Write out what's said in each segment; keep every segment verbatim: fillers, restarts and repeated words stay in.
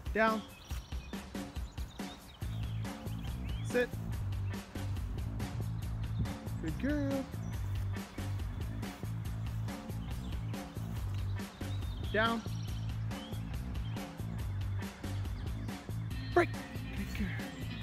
Down. Sit. Good girl. Down. Break. Good girl.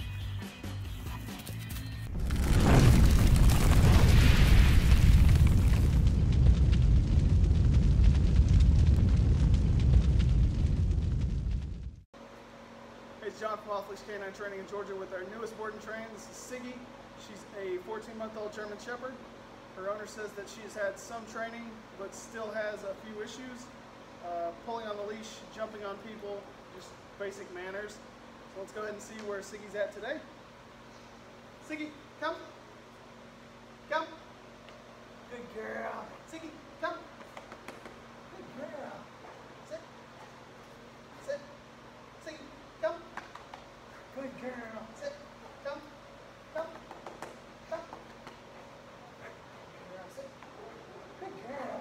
Hey, it's John from Leash K nine Training in Georgia with our newest board and train. This is Siggy. She's a fourteen month old German Shepherd. Her owner says that she has had some training but still has a few issues. Uh, pulling on the leash, jumping on people, just basic manners. So let's go ahead and see where Siggy's at today. Siggy, come. Come. Good girl. Siggy, come. Good girl. Sit. Sit. Siggy, come. Good girl. Sit. Come. Come. Come. Good girl. Sit. Good girl.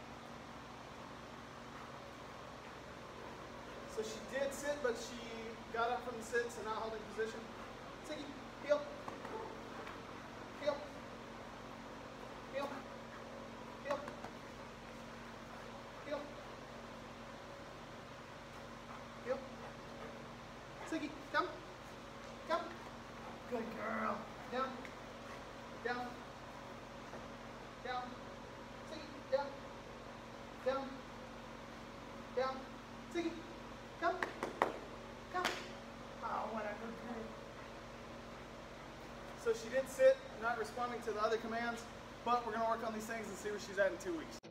So she did sit, but she got up from the sit, so now holding position. Siggy, heel. Heel. Heel. Heel. Heel. Heel. Siggy, come. Come. Good girl. Down. Down. Down. Siggy, down. Down. Down. Siggy. Come. Come. Oh, what a good girl. So she did sit, not responding to the other commands, but we're going to work on these things and see where she's at in two weeks.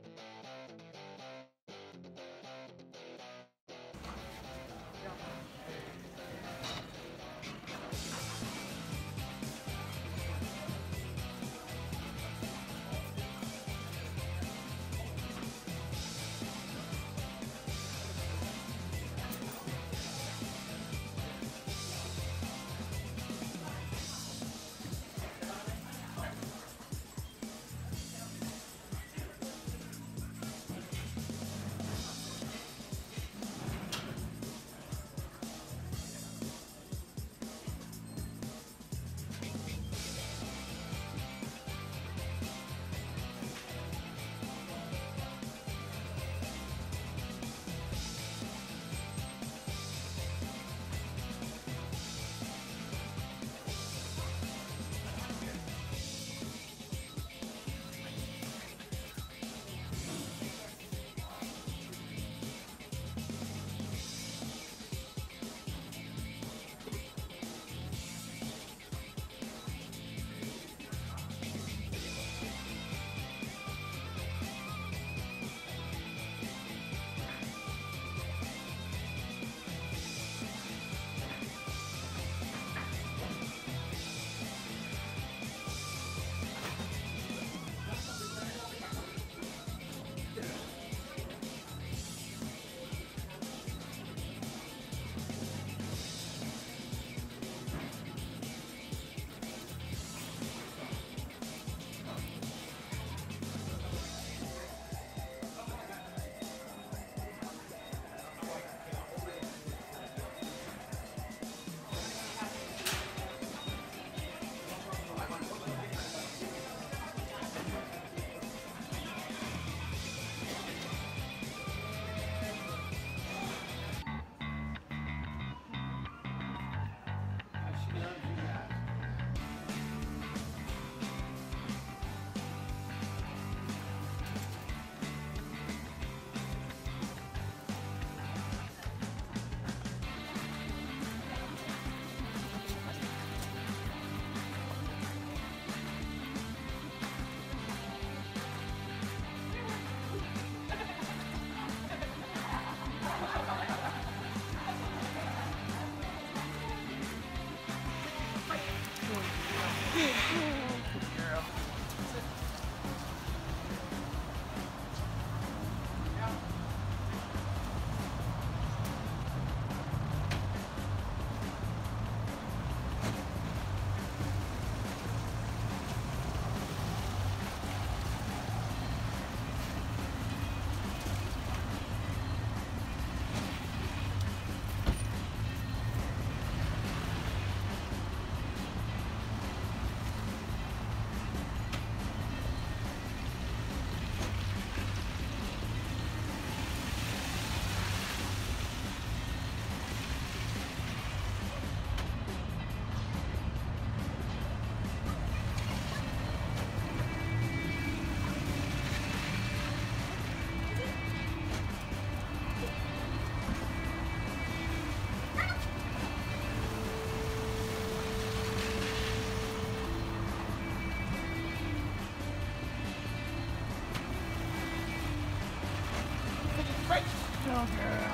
girl.